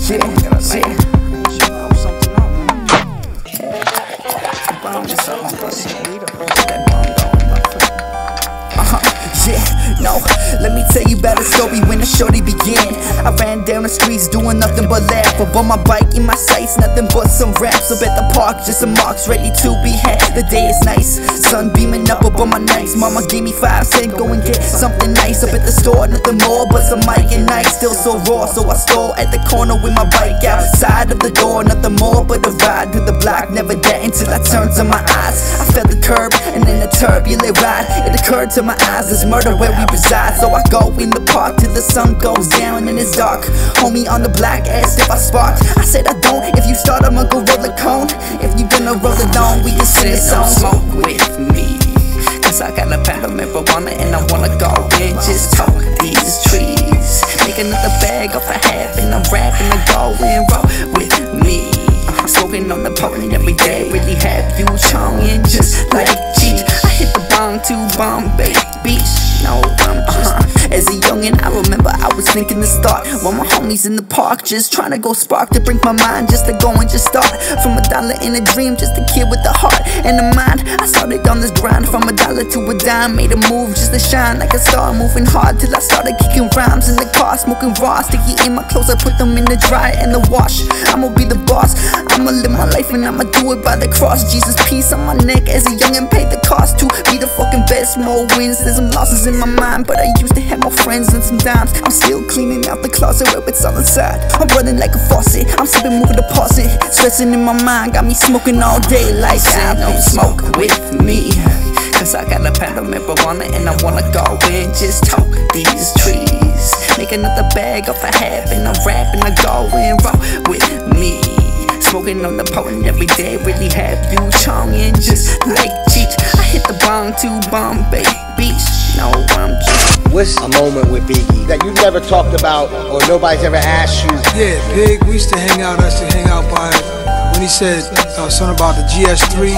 No, let me tell you about a story when the shorty began. I ran down the streets doing nothing but laugh. Up on my bike, in my sights, nothing but some raps. Up at the park, just some marks ready to be had. The day is nice, sun beaming up on my nights. Mama gave me 5 cents, go and get something nice. Up at the store, nothing more but some Mike and Ike. Still so raw, so I stole at the corner with my bike outside of the door. Nothing more but a ride to the block, never that until I turned to my eyes. I felt the curb and then the turbulent ride. It occurred to my eyes, there's murder where we reside. So I go in the park till the sun goes down and it's dark. Homie on the block asked if I sparked. I said I don't. If you start, I'ma go roll a cone. If you gonna roll it on, we can sing a song. Smoke with me, cause I got a pound of marijuana and I wanna go and just talk these trees. Make another bag off a half and I'm rapping to go and roll with me. Smoking on the potent every day, really have you chonging just like cheese. I hit the bong to Bombay Beach. No, I'm just as a youngin', I remember I was thinking to start while my homies in the park, just trying to go spark to break my mind, just to go and just start from $1 in a dream, just a kid with a heart and a mind. I started on this grind from $1 to a dime, made a move just to shine like a star, moving hard till I started kicking rhymes in the car, smoking raw, sticky in my clothes. I put them in the dryer and the wash. I'ma be the boss, I'ma live my life and I'ma do it by the cross. Jesus, peace on my neck as a youngin', paid the cost to be the fucking best. More wins, there's some losses in my mind, but I used to have more friends and some dimes. I'm still cleaning out the closet where it's all inside. I'm running like a faucet, I'm sipping, moving deposit. Stressing in my mind, got me smoking all day like I don't smoke with me, cause I got a pound of marijuana and I wanna go and just talk these trees. Make another bag off a half and I'm rapping to go and roll with me. Smoking on the potent every day, really have you chonging just like cheech. I hit the bong to Bombay Beach. No, I'm just. What's a moment with Biggie that you never talked about or nobody's ever asked you? Yeah, Big, we used to hang out. I used to hang out by when he said something about the GS3.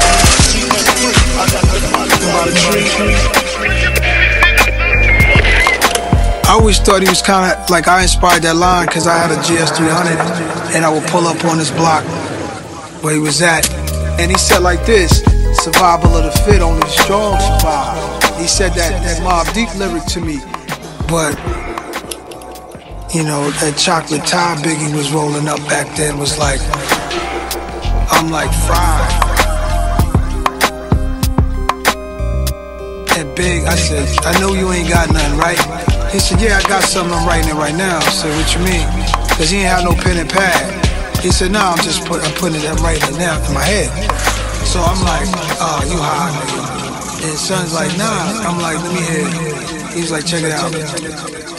About a tree. I always thought he was kind of like, I inspired that line because I had a GS300 and I would pull up on this block where he was at, and he said like this: survival of the fit, only the strong survive. He said that Mobb Deep lyric to me, but you know, that chocolate tie Biggie was rolling up back then was like, I'm like fried. And Big, I said, I know you ain't got nothing, right? He said, yeah, I got something, I'm writing it right now. I said, what you mean? Because he ain't have no pen and pad. He said, no, I'm putting it, I'm writing it now in my head. So I'm like, oh, you high, nigga. And son's like, nah. I'm like, let me hear it. He's like, check it out.